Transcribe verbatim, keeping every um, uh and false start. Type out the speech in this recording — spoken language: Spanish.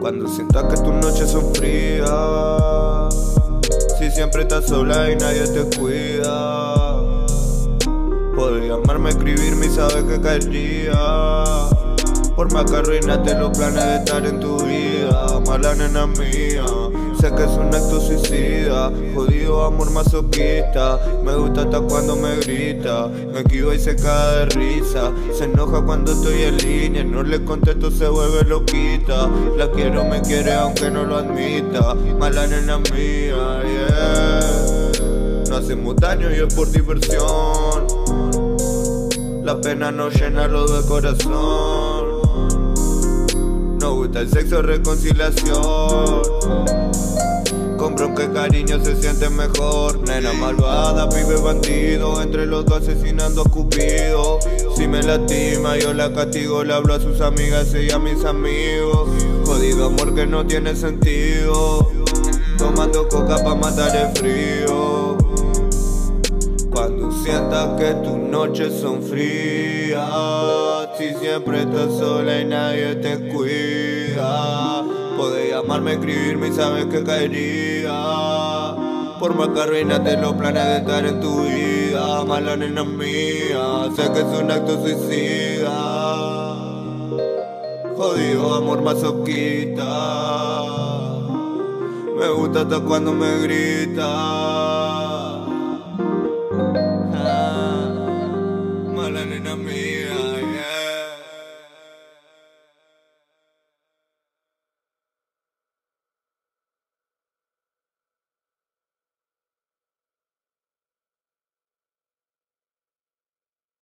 Cuando sientas que tus noches son frías, si siempre estás sola y nadie te cuida, puedes llamarme, escribirme y sabes que caería. Por más que arruinaste los planes de estar en tu vida, mala nena mía, sé que es un acto suicida, jodido amor masoquista. Me gusta hasta cuando me grita, me esquiva y se cae de risa. Se enoja cuando estoy en línea, no le contesto, se vuelve loquita. La quiero, me quiere aunque no lo admita, mala nena mía, yeah. No hacemos daño y es por diversión, la pena no llena lo del corazón. Nos gusta el sexo, reconciliación, con bronca y cariño se siente mejor. Nena malvada, pibe bandido, entre los dos asesinando a Cupido. Si me lastima yo la castigo, le hablo a sus amigas, ella a mis amigos. Jodido amor que no tiene sentido, tomando coca pa' matar el frío. Cuando sientas que tus noches son frías, si siempre estás sola y nadie te cuida, podés llamarme, escribirme y sabes que caería. Por más que arruinaste los planes de estar en tu vida, mala nena mía, sé que es un acto suicida. Jodido amor masoquista, me gusta hasta cuando me grita.